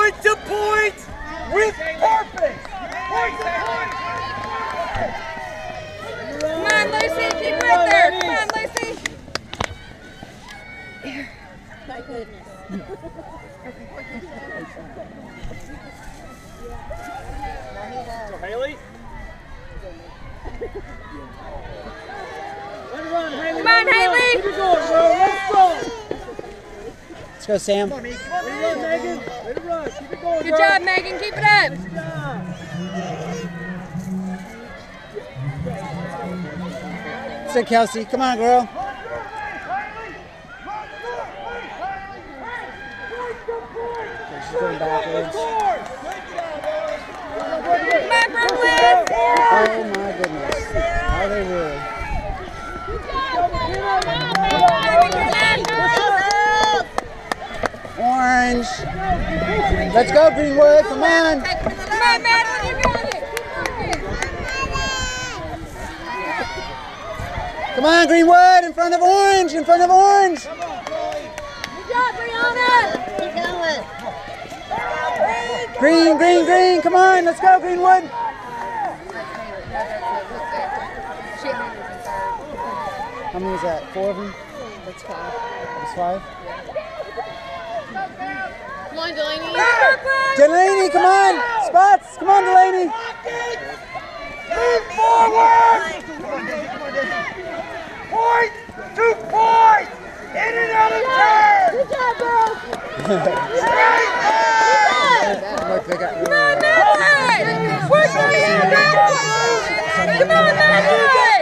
Point to point with purpose. Point to point. Come on, Lucy. Keep right there. Come on, Lucy. My goodness. So Haley. Let it run, Haley. Come on, Haley. Keep it going, bro. Let's go. Let's go, Sam. Come on, Megan. Let it run, Megan. Let it run. Keep it going, Good job, Megan. Keep it up. Good job. Sit, Kelsey. Come on, girl. She's going backwards. Come on, Brooklyn. Oh my goodness. Are they really? Orange. Let's go, Greenwood. Come on. Come on, Madeline. You got it. Come on, Greenwood. In front of Orange. In front of Orange. Good job, Brianna. Keep going. Green, green, green. Come on. Let's go, Greenwood. How many is that? 4 of them? That's 5. That's 5? Come on, Delaney. Delaney, come on. Spots. Come on, Delaney. Move forward. Point to point. In and out of turn. Good job, girls. Straight line. Look, they got Come on, Madeline. Push her in. Come on, Madeline.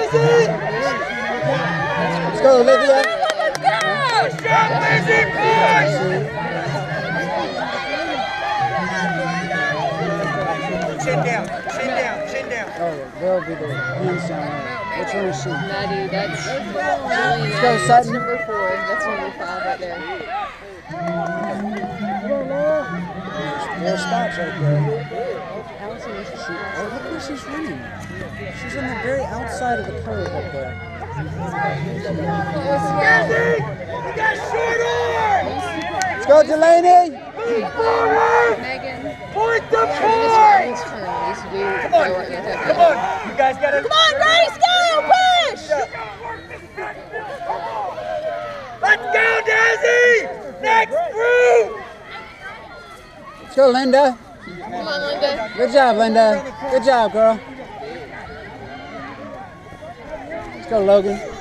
Let's go, Olivia. Let's go. Push up, Lizzie, push. Chin down, chin down, chin down. Oh, they'll be the hands down there. Which one is she? Maddie, that's Let's go, Sutton. number 4. That's number 5 right there. There's spots right there. Allison wants to shoot. Oh, look where she's running. She's on the very outside of the curve up there. Lizzie, you got short arms. Let's go, Delaney. Move forward. Megan. Point to This point. turn. We used to do Come on, come on. You guys got to. Come on, Grace. Go. Push. Let's go, Dazzy. Next group. Let's go, Linda. Come on, Linda. Good job, Linda. Good job, girl. Let's go, Logan.